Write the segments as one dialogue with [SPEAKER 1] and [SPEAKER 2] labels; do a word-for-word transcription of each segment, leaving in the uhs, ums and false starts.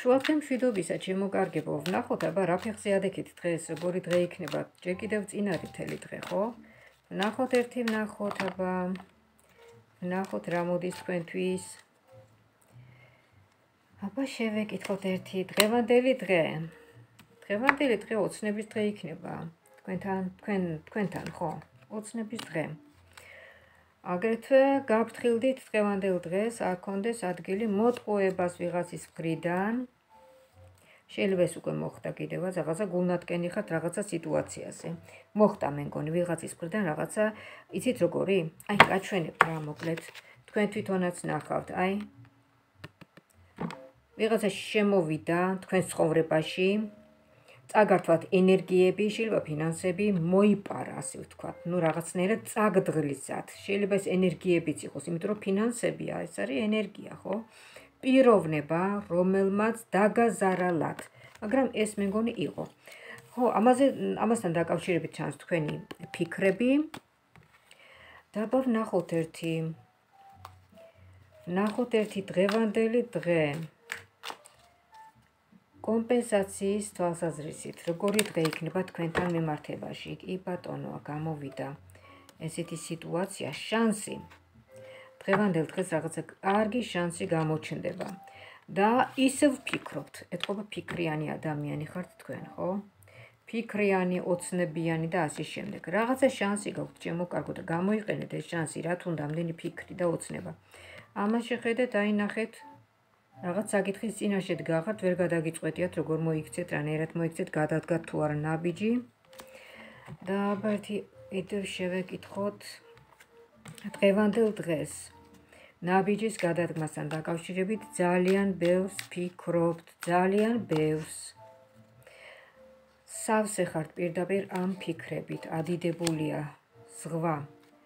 [SPEAKER 1] შუახე მშვიდობისა, ჩემო კარგებო, ვნახოთ აბა რა ფეხზე ადექით დღეს, როგორი დღე იქნება, ჯერ კიდევ წინ არის მთელი დღე, ხო? ვნახოთ ერთი, ვნახოთ აბა, ვნახოთ რა მოდის თქვენთვის. აბა შევეკითხოთ ერთი, დღევანდელი დღე. დღევანდელი დღე ოცნების დღე იქნება, თქვენთან, თქვენ, თქვენთან, ხო? ოცნების დღე. აგრეთვე გაფრთხილდით დღევანდელ დღეს, არ გქონდეს ადგილი მოტყუებას ვიღაცის მხრიდან. შეიძლება ეს უკვე მოხდა კიდევაც, რაღაცა გულნატკენი ხართ რაღაცა სიტუაციაზე. მოხდა მე მგონი ვიღაცის მხრიდან რაღაცა, იცით როგორი? აი, გაჩვენებთ რა მოკლედ. თქვენ თვითონაც ნახავთ, აი. ვიღაცა შემოვიდა თქვენ ცხოვრებაში. წაგართვათ ენერგიები, შეიძლება ფინანსები, მოიპარა, ასე ვთქვათ, ну რაღაცნაირად წაგდღლისათ. შეიძლება ეს ენერგიებიც იყოს, იმიტომ რომ ფინანსებია, ეს არის ენერგია, ხო? პიროვნება, რომელმაც დაგაზარალათ, მაგრამ ეს მე მგონი იყო. ხო, ამაზე, ამასთან დაკავშირებით ჩანს თქვენი ფიქრები. და აბა ვნახოთ ერთი, ვნახოთ ერთი დღევანდელი დღე. კომპენსაციის თვალსაზრისით, როგორი დღე იქნება თქვენთან მიმართებაში. კი ბატონო, გამოვიდა ესეთი სიტუაცია, შანსი. დღევანდელ დღეს რაღაცა კარგი შანსი გამოჩნდება. და ისევ ვფიქრობთ, ეთქობა ფიქრიანი ადამიანი ხართ თქვენ, ხო? ფიქრიანი, ოცნებიანი და ასე შემდეგ. რაღაცა შანსი გაქვთ, ჩემო კარგო და გამოიყენეთ ეს შანსი, რა თუნდა ამდენი ფიქრი და ოცნება. ამას შეხედეთ, აი ნახეთ. რაღაც საკითხის წინაშე დგახართ, ვერ გადაგიწყვეტიათ, როგორ მოიქცეთ, რანაირად მოიქცეთ, გადადგათ თუ არა ნაბიჯი. და აბა ერთი კიდევ შევეკითხოთ დღევანდელ დღეს. ნაბიჯის გადადგმასთან დაკავშირებით ძალიან ბევრს ფიქრობთ, ძალიან ბევრს. სავსე ხართ პირდაპირ ამ ფიქრებით, ადიდებულია ზღვა.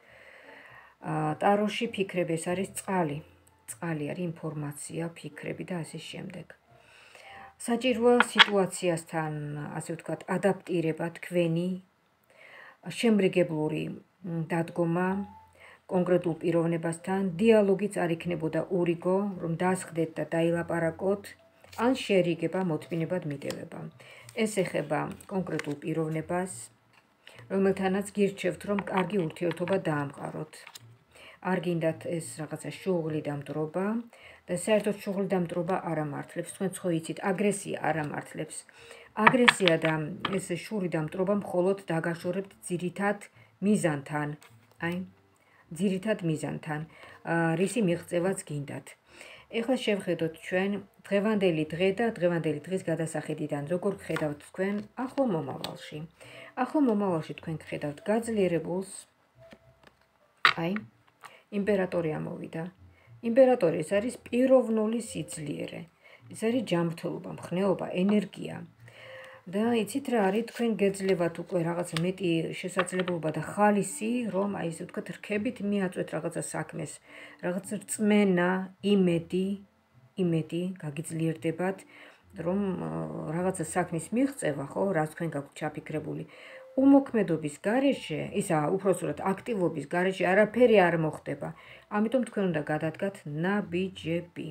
[SPEAKER 1] ტაროში ფიქრები, ეს არის წყალი. წყალი არის ინფორმაცია, ფიქრები და ასე შემდეგ. საჭიროა სიტუაციასთან, ასე ვთქვათ, ადაპტირება თქვენი, შემრიგებლური დადგომა კონკრეტულ პიროვნებასთან, დიალოგიც არ იქნებოდა ურიგო, რომ დასხდეთ და დაილაპარაკოთ, ან შერიგება, მოთმინებად მიტევება. ეს ეხება კონკრეტულ პიროვნებას, რომელთანაც გირჩევთ, რომ კარგი ურთიერთობა დაამყაროთ. არ გინდათ ეს რაღაცა შუღლი და მტრობა და საერთოდ შუღლი და მტრობა არ ამართლებს. თქვენ ხო იცით, აგრესია არ ამართლებს. აგრესია და ეს შური და მტრობა მხოლოდ დაგაშორებთ ძირითად მიზანთან. აი, ძირითად მიზანთან, რისი მიღწევაც გინდათ. ეხლა შევხედოთ ჩვენ დღევანდელი დღე და დღევანდელი დღის გადასახედიდან, როგორ გხედავთ თქვენ ახლო მომავალში. ახლო მომავალში თქვენ გხედავთ გაძლიერებულს. აი, იმპერატორი ამოვიდა. იმპერატორი ეს არის პიროვნული სიძლიერე. ეს არის ჯანმრთელობა, მხნეობა, ენერგია. და იცით რა არის, თქვენ გეძლევათ უკვე რაღაცა მეტი შესაძლებლობა და ხალისი, რომ აი ესე ვთქვათ, რქებით მიაწვეთ რაღაცა საქმეს, რაღაც რწმენა, იმედი, იმედი გაგიძლიერდებათ, რომ რაღაცა საქმის მიღწევა, ხო, რაც თქვენ გაქვთ ჩაფიქრებული. უმოქმედობის გარეშე, ისა უпроსტად აქტივობის გარეშე არაფერი არ მოხდება. ამიტომ თქვენ უნდა გადადგათ ნაბიჯები.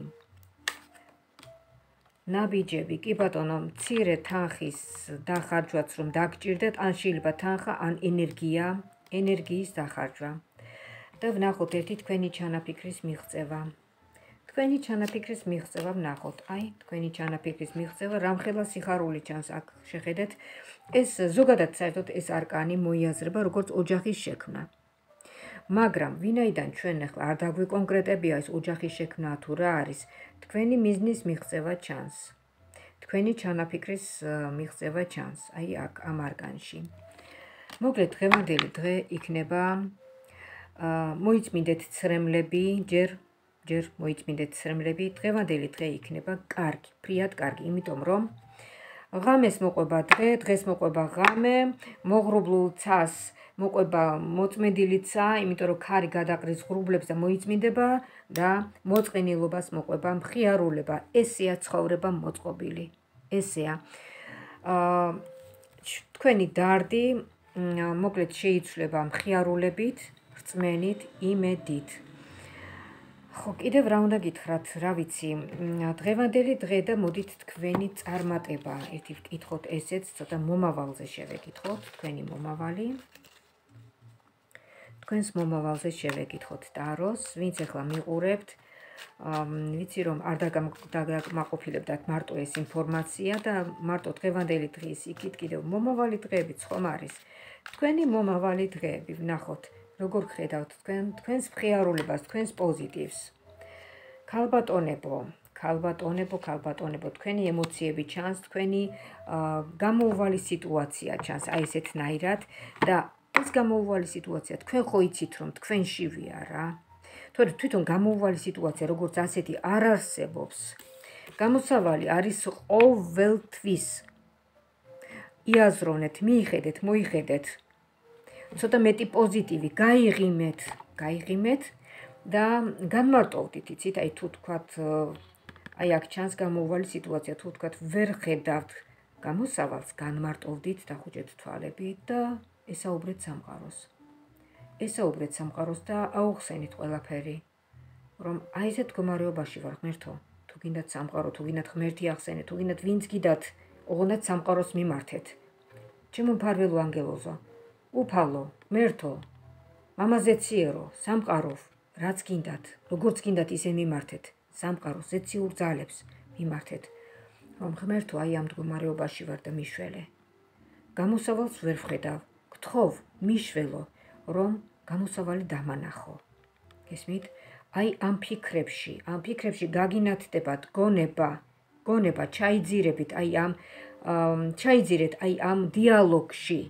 [SPEAKER 1] ნაბიჯები, კი ბატონო, მცირე თანხის დახარჯვაც რომ დაგჭირდეთ, ან შეიძლება თანხა, ან ენერგია, ენერგიის დახარჯვა. და ვნახოთ ერთი თქვენი ჩანაფიქრის მიღწევა. თქვენი ჩანაფიქრის მიღწევა ვნახოთ. აი, თქვენი ჩანაფიქრის მიღწევა, რამხელა სიხარული ჩანს აქ შეხედეთ. ეს ზოგადად საერთოდ ეს არკანი მოიაზრება როგორც ოჯახის შექმნა. მაგრამ ვინაიდან ჩვენ ახლა არ დაგვიკონკრეტებია ეს ოჯახის შექმნა თუ რა არის, თქვენი მიზნის მიღწევა ჩანს. თქვენი ჩანაფიქრის მიღწევა ჩანს, აი აქ ამ არკანში. მოკლედ დღევანდელი დღე იქნება მოიწმინდეთ ცრემლები, ჯერ ჯერ მოიწმინდეთ ცრემლები, დღევანდელი დღე იქნება კარგი, ფრიად კარგი, იმიტომ რომ ღამეს მოყვება დღე, დღეს მოყვება ღამე, მოღრუბლულ ცას მოყვება მოწმენდილიცა, იმიტომ რომ ქარი გადაყრის ღრუბლებს და მოიწმინდება და მოწყენილობას მოყვება მხიარულება. ესეა ცხოვრება მოწყობილი. ესეა. თქვენი დარდი მოკლედ შეიცვლება მხიარულებით, რწმენით, იმედით. ხო, კიდევ რა უნდა გითხრათ, რა ვიცი, დღევანდელი დღე და მოდით თქვენი წარმატება, ერთი ვკითხოთ ესეც, ცოტა მომავალზე შევეკითხოთ, თქვენი მომავალი. თქვენს მომავალზე შევეკითხოთ ტაროს, ვინც ახლა მიყურებთ, ვიცი რომ არ დაგმაყოფილებდათ მარტო ეს ინფორმაცია და მარტო დღევანდელი დღის იქით კიდევ მომავალი დღეებიც ხომ არის. თქვენი მომავალი დღეები, ვნახოთ, როგორ ხედავთ თქვენ თქვენს მხიარულებას, თქვენს პოზიტივს. ქალბატონებო, ქალბატონებო, ქალბატონებო, თქვენი ემოციები ჩანს, თქვენი გამოუვალი სიტუაცია ჩანს, აი ესეთნაირად და ეს გამოუვალი სიტუაცია თქვენ ხო იცით რომ თქვენშივია რა. თორე თვითონ გამოუვალი სიტუაცია როგორც ასეთი არ არსებობს. გამოსავალი არის ყოველთვის. იაზროვნეთ, მიიხედეთ, მოიხედეთ. ცოტა მეტი პოზიტივი, გაიღიმეთ, გაიღიმეთ და განმარტოვდით, იცით, აი თუ თქვათ, აი აქ ჩანს გამოუვალი სიტუაცია, თუ თქვათ ვერ ხედავთ გამოსავალს, განმარტოვდით, დახუჭეთ თვალები და ესაუბრეთ სამყაროს. ესაუბრეთ სამყაროს და აუხსენით ყველაფერი, რომ აი ესეთ მდგომარეობაში ვარ, ღმერთო, თუ გინდათ სამყარო, თუ გინდათ ღმერთი ახსენეთ, თუ გინდათ ვინც გიდათ, ოღონდ სამყაროს მიმართეთ. ჩემო მფარველო ანგელოზო, უფალო, ღმერთო, მამაზეციერო, სამყარო, რაც გინდათ, როგორც გინდათ ისე მიმართეთ, სამყაროს ზეციურ ძალებს მიმართეთ, რომ ღმერთო, აი ამ მდგომარეობაში ვარ და მიშველე. გამოსავალს ვერ ვხედავ, გთხოვ, მიშველო, რომ გამოსავალი დამანახო. გესმით? აი ამ ფიქრებში, ამ ფიქრებში გაგინათდებათ გონება, გონება ჩაიძირებით, აი ამ ჩაიძირეთ აი ამ დიალოგში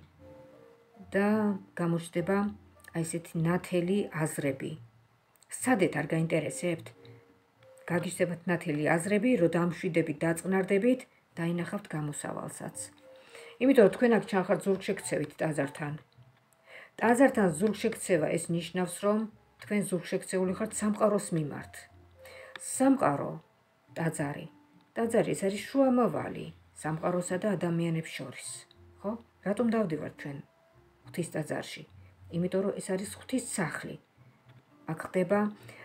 [SPEAKER 1] და გამოჩნდება აი ესეთი ნათელი აზრები. სადეთ არ გაინტერესებთ? გაგიჩნდებათ ნათელი აზრები, რომ დამშვიდებით, დაწყნარდებით, დაინახავთ გამოსავალსაც. იმიტომ რომ თქვენ აქ ჩანხართ ზურგშექცევით ტაძართან. ტაძართან ზურგშექცევა ეს ნიშნავს, რომ თქვენ ზურგშექცეული ხართ სამყაროს მიმართ. სამყარო, ტაძარი. ტაძარი ეს არის შუამავალი სამყაროსა და ადამიანებს შორის. ხო? რატომ დავდივართ ჩვენ ღვთის ტაძარში? იმიტომ რომ ეს არის ღვთის სახლი. აქ ხდება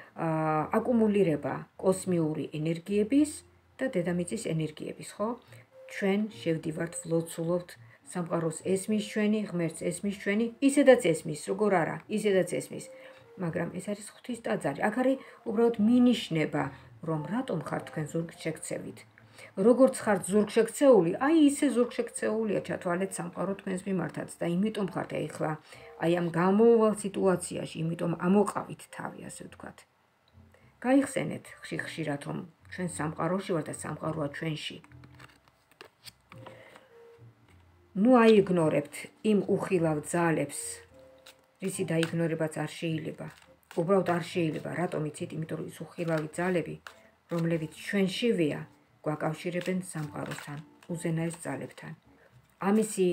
[SPEAKER 1] აკუმულირება კოსმიური ენერგიების და დედამიწის ენერგიების, ხო? ჩვენ შევდივართ, ვლოცულობთ სამყაროს ესმის ჩვენი, ღმერთს ესმის ჩვენი, ისედაც ესმის, როგორ არა, ისედაც ესმის. მაგრამ ეს არის ღვთის ტაძარი. აქ არის უბრალოდ მინიშნება, რომ რატომ ხართ თქვენ ზურგშექცევით. როგორც ხართ ზურგშექცეული, აი ისე ზურგშექცეულია ჩათვალეთ სამყარო თქვენს მიმართაც და იმიტომ ხართ ახლა აი ამ გამოუვალ სიტუაციაში, იმიტომ ამოყავით თავი, ასე ვთქვათ. გაიხსენეთ ხშირ-ხშირად, რომ ჩვენ სამყაროში ვართ და სამყაროა ჩვენში. ნუ აიგნორებთ იმ უხილავ ძალებს, რისი დაიგნორებაც არ შეიძლება. უბრალოდ არ შეიძლება, რატომ იცით? იმიტომ რომ ის უხილავი ძალები, რომლებიც ჩვენშივეა, გვაკავშირებენ სამყაროსთან, უზენაეს ძალებთან. ამისი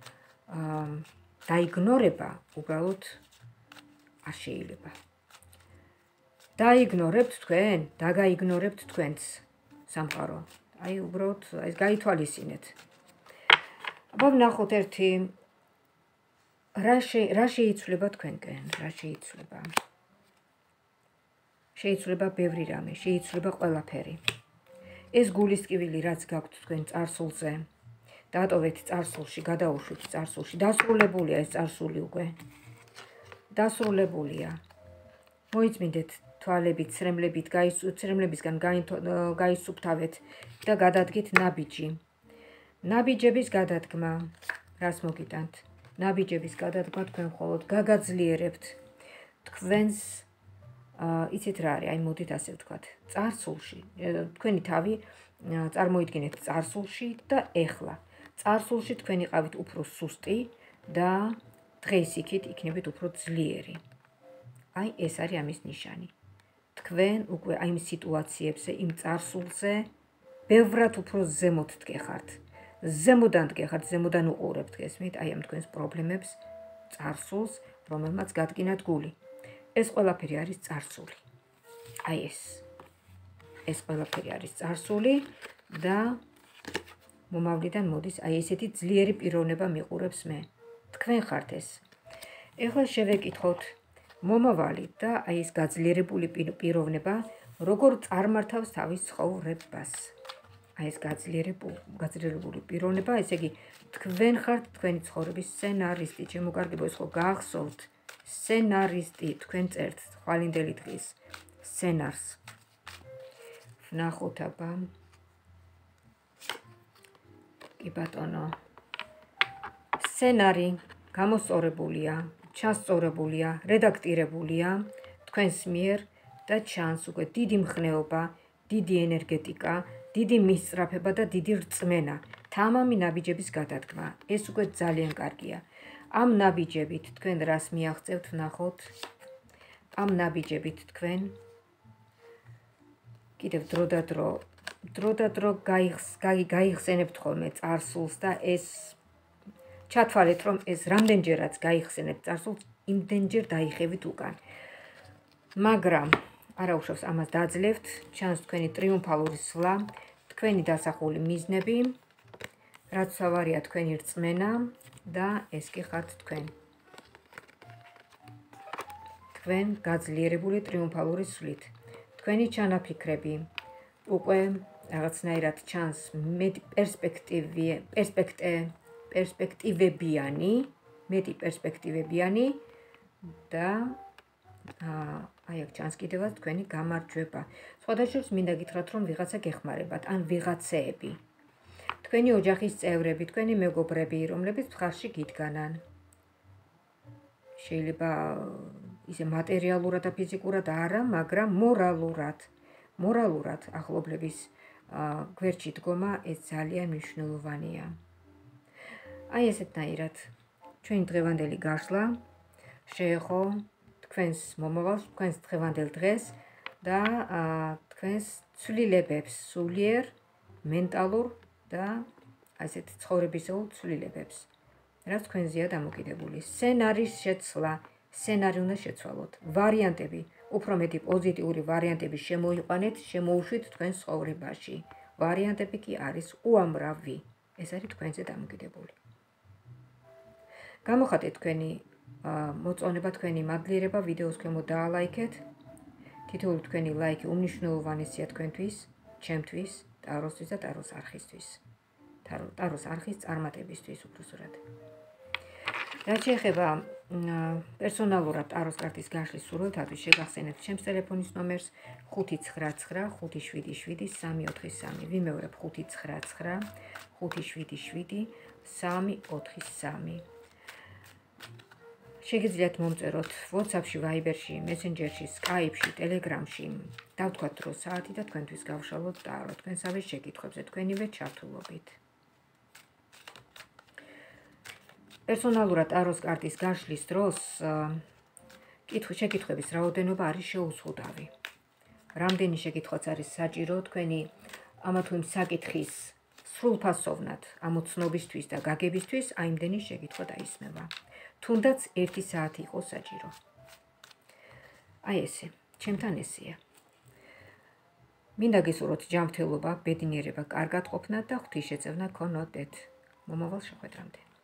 [SPEAKER 1] დაიგნორება უბრალოდ არ შეიძლება. დაიგნორებთ თქვენ, დაგაიგნორებთ თქვენც სამყარო. აი უბრალოდ ეს გაითვალისწინეთ. აბა ვნახოთ ერთი რა შეიცვლება თქვენკენ, რა შეიცვლება. შეიცვლება ბევრი რამე, შეიცვლება ყველაფერი. ეს გულისწყივილი, რაც გაქვთ თქვენ წარსულზე, დატოვეთ წარსულში, გადაუშვით წარსულში. დასრულებულია ეს წარსული უკვე. დასრულებულია. მოიწმინდეთ თვალებით, ცრემლებით, ცრემლებისგან გაისუფთავეთ და გადადგეთ ნაბიჯი. ნაბიჯების გადადგმა, რას მოგიტანთ? ნაბიჯების გადადგმა თქვენ მხოლოდ გაგაძლიერებთ თქვენს, იცით რა არის, აი მოდით ასე ვთქვათ, წარსულში. თქვენი თავი წარმოიდგინეთ წარსულში და ეხლა. წარსულში თქვენ იყავით უფრო სუსტი და დღეს იქით იქნებით უფრო ძლიერი. აი ეს არის ამის ნიშანი. თქვენ უკვე აი იმ სიტუაციებზე, იმ წარსულზე ბევრად უფრო ზემოთ დგეხართ. ზემოდან დგეხართ, ზემოდან უყურებთ, გესმით, აი ამ თქვენს პრობლემებს, წარსულს, რომელმაც გადგინათ გული. ეს ყველაფერი არის წარსული. აი ეს. ეს ყველაფერი არის წარსული და მომავლიდან მოდის აი ესეთი ძლიერი პიროვნება მიყურებს მე. თქვენ ხართ ეს. ეხლა შევეკითხოთ მომავალი და აი ეს გაძლიერებული პიროვნება როგორ წარმართავს თავის ცხოვრებას. აი ეს გაძლიერებული გაძლიერებული პიროვნება, ესე იგი თქვენ ხართ თქვენი ცხოვრების სცენარისტი, შემოგარგებო ეს ხო გაახსოვთ, სცენარისტი, თქვენ წერთ ხვალინდელი დღის სცენარს. ვნახოთ აბა. კი ბატონო. სცენარი გამოსწორებულია, ჩასწორებულია, რედაქტირებულია თქვენს მიერ და ჩანს უკვე დიდი მხნეობა, დიდი ენერგეტიკა, დიდი მისწრაფება და დიდი რწმენა, თამამი ნაბიჯების გადადგმა. ეს უკვე ძალიან კარგია. ამ ნაბიჯებით თქვენ რას მიაღწევთ, ვნახოთ. ამ ნაბიჯებით თქვენ კიდევ დრო და დრო, დრო და დრო გაიხსენებთ ხოლმე წარსულს და ეს ჩათვალეთ, რომ ეს რამდენჯერაც გაიხსენებთ წარსულს, იმდენჯერ დაიხევით უკან. მაგრამ არა უშავს ამას დაძლევთ, ჩანს თქვენი ტრიუმფალური სვლა, თქვენი დასახული მიზნები, რაც სავარია თქვენი რწმენა და ეს კი ხართ თქვენ. თქვენ გაძლიერებული ტრიუმფალური სვლით. თქვენი ჩანაფიქრები უკვე რაღაცნაირად ჩანს მეტი პერსპექტივი, პერსპექტივებიანი, მეტი პერსპექტივებიანი და აი აქ ჩანს კიდევაც თქვენი გამარჯვება. სხვადასხვა მინდა გითხრათ, რომ ვიღაცა გეხმარებათ, ან ვიღაცეები. თქვენი ოჯახის წევრები, თქვენი მეგობრები, რომლებიც მხარში გიდგანან. შეიძლება ისე მატერიალურად და ფიზიკურად არა, მაგრამ მორალურად, მორალურად ახლობლების გვერდში დგომა ეს ძალიან მნიშვნელოვანია. აი ესეთნაირად ჩვენი დღევანდელი გაშლა შეეხო თქვენს მომავალს, თქვენს დღევანდელ დღეს და თქვენს ცვლილებებს, სულიერ, მენტალურ და ასეთ ცხოვრებისეულ ცვლილებებს, რაც თქვენზეა დამოკიდებული. სცენარის შეცვლა, სცენარი უნდა შეცვალოთ. ვარიანტები, უფრო მეტი პოზიტიური ვარიანტები შემოიყვანეთ, შემოუშვით თქვენს ცხოვრებაში. ვარიანტები კი არის უამრავი. ეს არის თქვენზე დამოკიდებული. გამოხატეთ თქვენი მოწონება, თქვენი მადლიერება, ვიდეოს ქვემოთ დაალაიქეთ. თითოეული თქვენი ლაიქი უმნიშვნელოვანესია თქვენთვის, ჩემთვის, ტაროსთვის და ტაროს არხისთვის. ტაროს არხის წარმატებისთვის უბრალოდ. რაც შეეხება პერსონალურად ტაროს კარტის გაშლის სურვილთათვის, შეგახსენებთ ჩემს ტელეფონის ნომერს ხუთი ცხრა ცხრა ხუთი შვიდი შვიდი სამი ოთხი სამი. ვიმეორებ ხუთი ცხრა ცხრა ხუთი შვიდი შვიდი სამი ოთხი სამი. შეგიძლიათ მომწეროთ WhatsApp-ში, Viber-ში, Messenger-ში, Skype-ში, Telegram-ში. დავთქვათ დრო საათი და თქვენთვის გავშალოთ ტარო თქვენსავე შეკითხვებზე თქვენივე ჩართულობით. პერსონალურად ტაროს კარტის გაშლის დროს შეკითხვების რაოდენობა არის შეუზღუდავი. რამდენი შეკითხვაც არის საჭირო თქვენი ამა თუ იმ საკითხის სრულფასოვნად ამოცნობისთვის და გაგებისთვის, აიმდენი შეკითხვა დაისმევა. თუნდაც ერთი საათი იყოს საჭირო. აი ესე, ჩემთან ესეა. მინდა გესურვოთ ჯანმრთელობა, ბედნიერება, კარგად ყოფნა და ღვთისშეწევნა გქონოდეთ. მომავალ შეხვედრამდე.